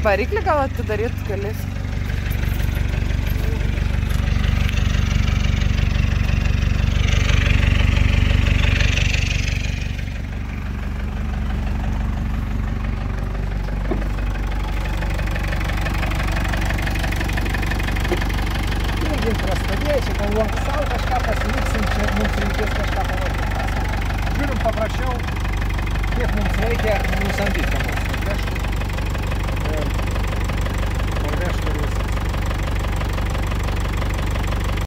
variklį gal atidaryt kelis? Irgi prastadėjai, čia galvom savo kažką pasiliksim, čia mums reikės kažką parodyti. Žiūrim paprašiau, kiek mums reikia nusamdyti.